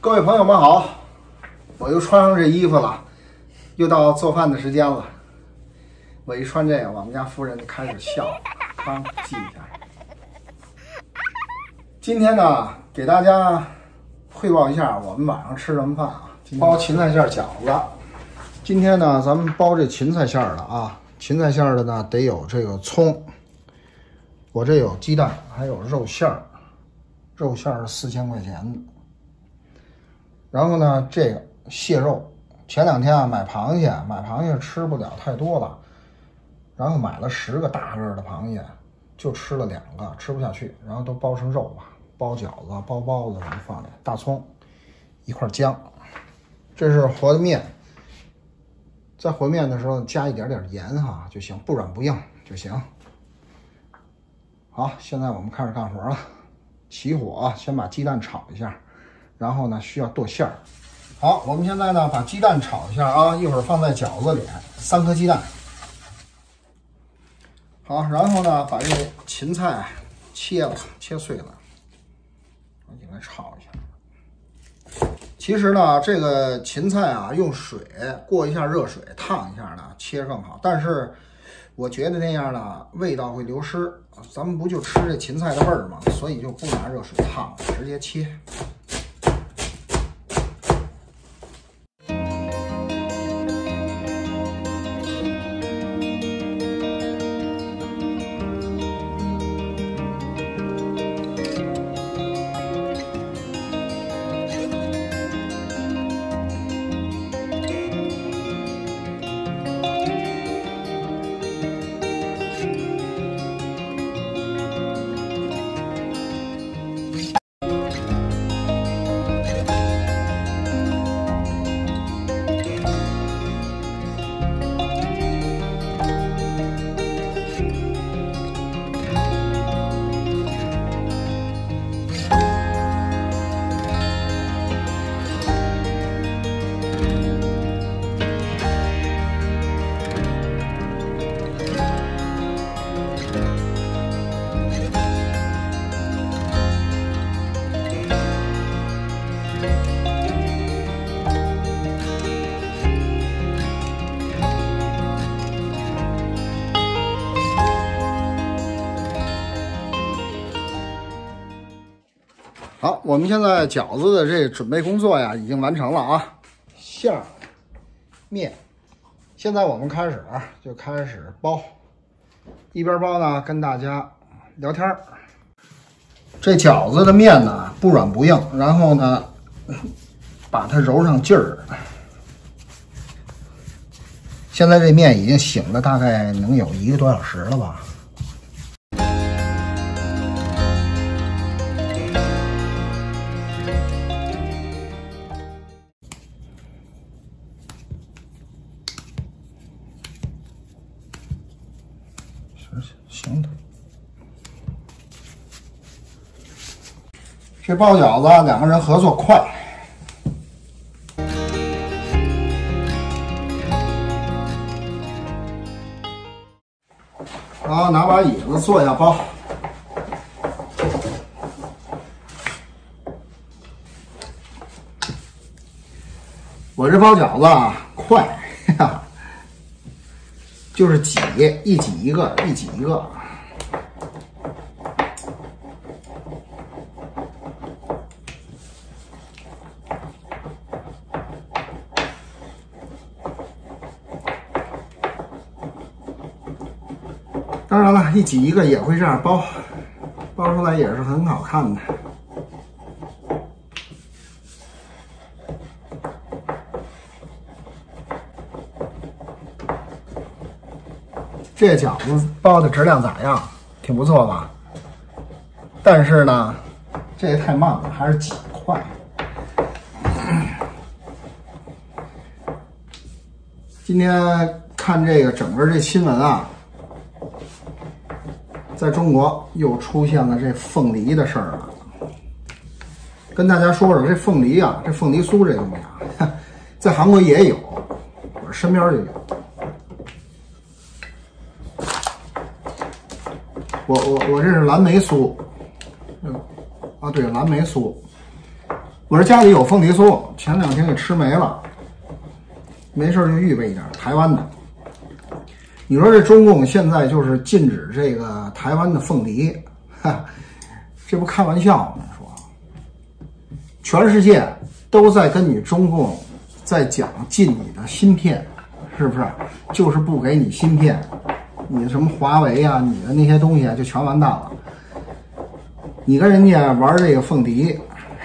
各位朋友们好，我又穿上这衣服了，又到做饭的时间了。我一穿这个，我们家夫人就开始笑，刚记一下。今天呢，给大家汇报一下我们晚上吃什么饭啊？包芹菜馅饺子。今天呢，咱们包这芹菜馅的啊，芹菜馅的呢得有这个葱，我这有鸡蛋，还有肉馅儿，肉馅儿是4000块钱的。然后呢，这个蟹肉，前2天啊买螃蟹吃不了太多了，然后买了10个大个的螃蟹，就吃了2个，吃不下去，然后都包成肉吧，包饺子、包包子什么放里，大葱，一块姜，这是和的面，在和面的时候加一点点盐哈就行，不软不硬就行。好，现在我们开始干活了，起火，先把鸡蛋炒一下。然后呢，需要剁馅儿。好，我们现在呢把鸡蛋炒一下啊，一会儿放在饺子里，3颗鸡蛋。好，然后呢把这芹菜切碎了，我给它炒一下。其实呢，这个芹菜啊，用水过一下热水烫一下呢，切更好。但是我觉得那样呢，味道会流失。咱们不就吃这芹菜的味儿吗？所以就不拿热水烫，直接切。好，我们现在饺子的这准备工作呀已经完成了啊，馅儿、面，现在我们开始包，一边包呢跟大家聊天儿。这饺子的面呢不软不硬，然后呢把它揉上劲儿。现在这面已经醒了，大概能有1个多小时了吧。行的，这包饺子2个人合作快。好，拿把椅子坐下包。我这包饺子啊，快呀！就是挤，一挤一个，一挤一个。当然了，一挤一个也会这样包，包出来也是很好看的。这饺子包的质量咋样？挺不错吧？但是呢，这也太慢了，还是挤快。今天看这个整个这新闻啊，在中国又出现了这凤梨的事儿了。跟大家说说这凤梨啊，这凤梨酥这东西啊，在韩国也有，我身边就有。我这是蓝莓酥，啊对，蓝莓酥， 我这家里有凤梨酥，前2天给吃没了，没事就预备一点台湾的。你说这中共现在就是禁止这个台湾的凤梨，这不开玩笑吗？说，全世界都在跟你中共在讲禁你的芯片，是不是？就是不给你芯片，你什么华为啊，你的那些东西就全完蛋了。你跟人家玩这个凤梨，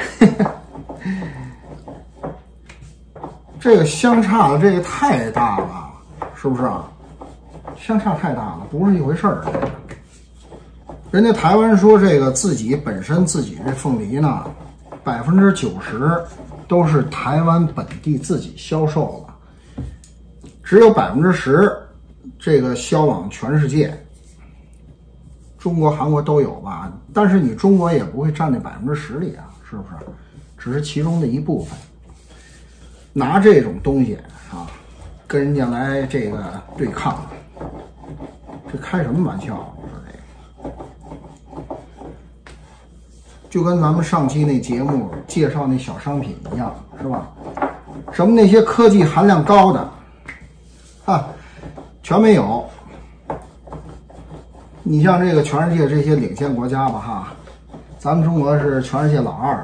这个相差的这个太大了，是不是啊？相差太大了，不是一回事儿。人家台湾说这个自己本身自己这凤梨呢，90%都是台湾本地自己销售的，只有10%这个销往全世界。中国、韩国都有吧，但是你中国也不会占那10%里啊，是不是？只是其中的一部分。拿这种东西啊，跟人家来这个对抗，这开什么玩笑？你说这个，就跟咱们上期那节目介绍那小商品一样，是吧？什么那些科技含量高的，全没有。你像这个全世界这些领先国家吧，咱们中国是全世界老2，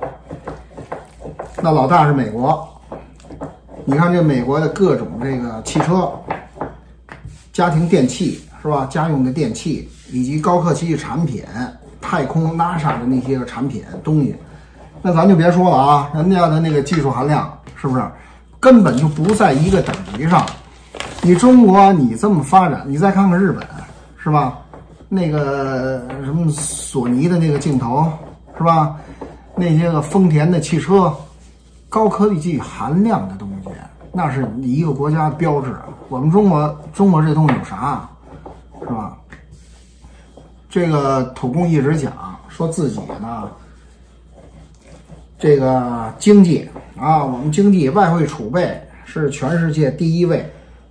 那老大是美国。你看这美国的各种这个汽车、家庭电器是吧？家用的电器以及高科技产品、太空 NASA 的那些个产品东西，那咱就别说了啊，人家的那个技术含量是不是根本就不在一个等级上？你中国你这么发展，你再看看日本是吧？那个什么索尼的那个镜头是吧？那些个丰田的汽车。高科技含量的东西，那是一个国家的标志。我们中国这东西有啥，是吧？这个土共一直讲说自己呢，这个经济啊，我们经济外汇储备是全世界第1位。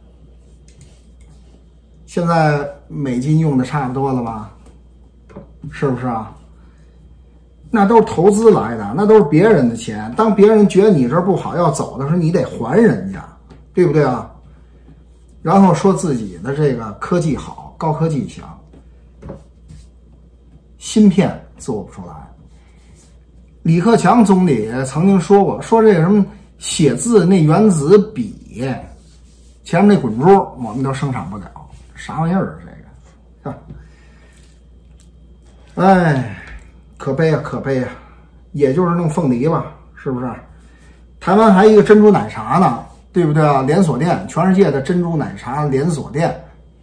现在美金用的差不多了吧？是不是啊？那都是投资来的，那都是别人的钱。当别人觉得你这儿不好要走的时候，你得还人家，对不对啊？然后说自己的这个科技好，高科技强，芯片做不出来。李克强总理曾经说过，说这个什么写字那原子笔，前面那滚珠我们都生产不了，啥玩意儿这个？哎。可悲啊，可悲啊！也就是弄凤梨吧，是不是？台湾还一个珍珠奶茶呢，对不对啊？连锁店，全世界的珍珠奶茶连锁店，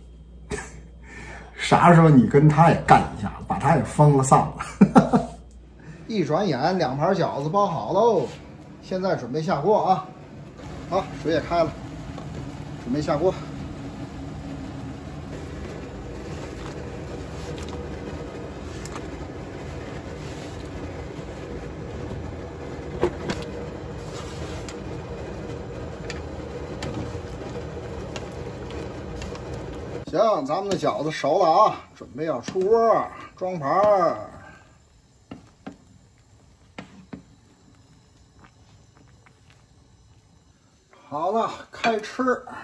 啥时候你跟他也干一下，把他也封了散了。一转眼2盘饺子包好喽，现在准备下锅啊！好，水也开了，准备下锅。行，咱们的饺子熟了啊，准备要出锅装盘儿。好了，开吃。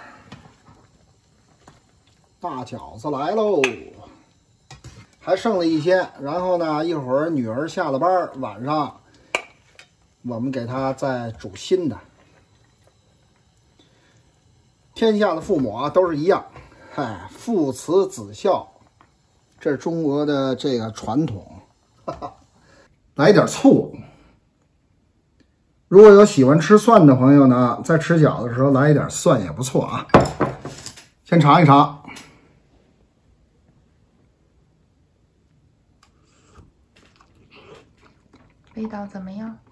大饺子来喽，还剩了一些。然后呢，一会儿女儿下了班，晚上我们给她再煮新的。天下的父母啊，都是一样。父慈子孝，这是中国的这个传统。来点醋。如果有喜欢吃蒜的朋友呢，在吃饺子的时候来一点蒜也不错啊。先尝一尝。 味道怎么样？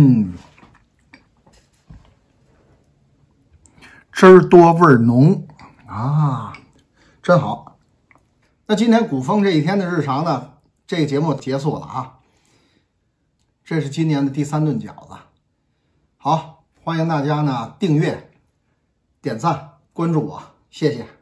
汁儿多味儿浓啊，真好。那今天古风这一天的日常呢，这个节目结束了啊。这是今年的第3顿饺子。好，欢迎大家呢订阅、点赞、关注我，谢谢。